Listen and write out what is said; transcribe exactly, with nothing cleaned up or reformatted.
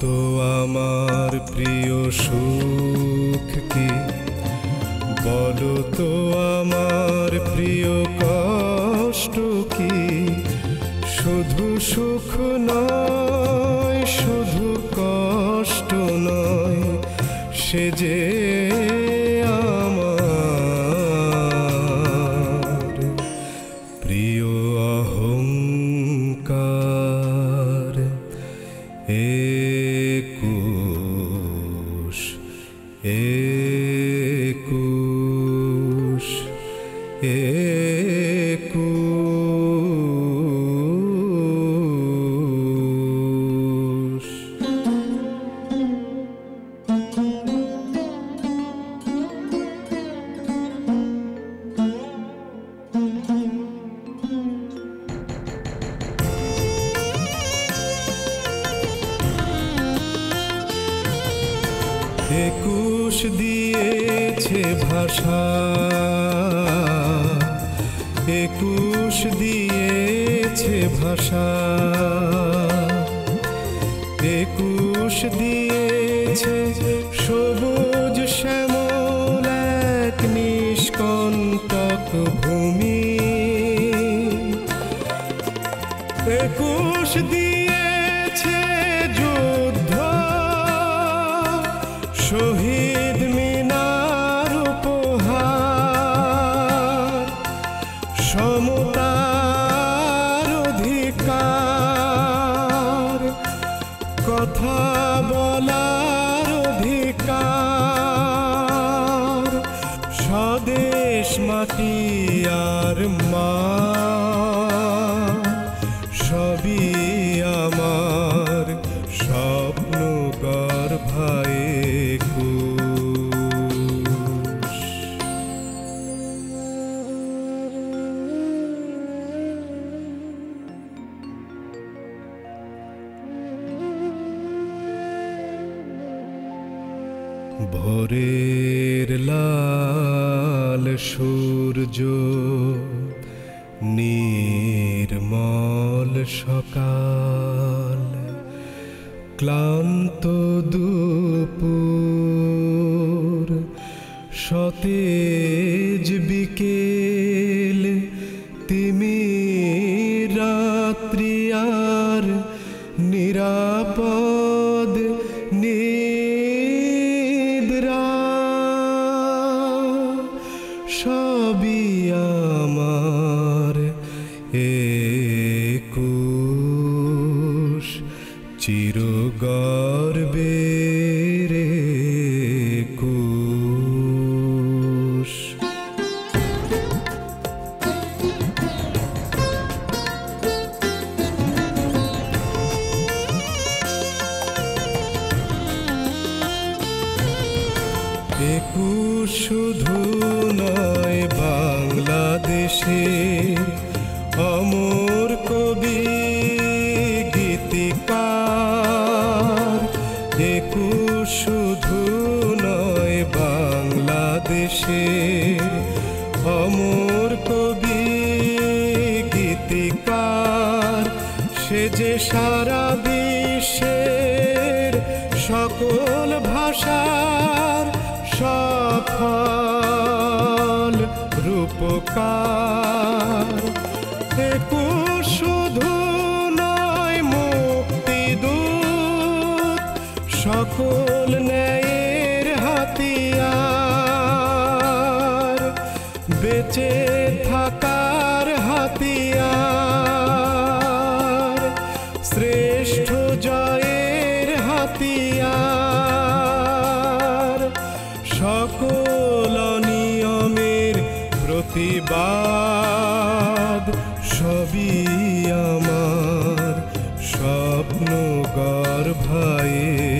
তো আমার প্রিয় সুখ কি, বলো তো আমার প্রিয় কষ্ট কি। শুধু সুখ নয়, শুধু কষ্ট নয়, সে যে আমার প্রিয় অহংকার। একুশ একুশ একুশ। একুশ দিয়েছে ভাষা, একুশ দিয়েছে ভাষা, একুশ দিয়েছে সবুজ শ্যামল এক নিষ্কণ্টক ভূমি। একুশ দিয়েছে যুদ্ধ, শহীদ মিনার উপহার, সমতার অধিকার, কথা বলার অধিকার, স্বদেশ মাটি আর মা, সবই আমার স্বপ্ন গর্ভায়। ভোরের লাল সূর্য, নির্মল সকাল, ক্লান্ত দুপুর, সতেজ বিকেল, তিমির রাত্রি আর নিরাপদ নিদ্রা, সবই আমার একুশ চিরগর্বের একুশ। একুশ শুধু নয় বাংলাদেশে অমর কবি গীতিকার। একুশ শুধু নয় বাংলাদেশে অমর কবি গীতিকার, সে যে সারা বিশ্বের সকল ভাষার সফল রূপকার। একুশ শুধু নয় মুক্তিদূত, সকল ন্যায়ের হাতিয়ার, বেঁচে থাকার হাতিয়ার, শ্রেষ্ঠ জয়ের হাতিয়ার, সকল নিয়মের প্রতিবাদ, সবই আমার স্বপ্ন গর্ভায়।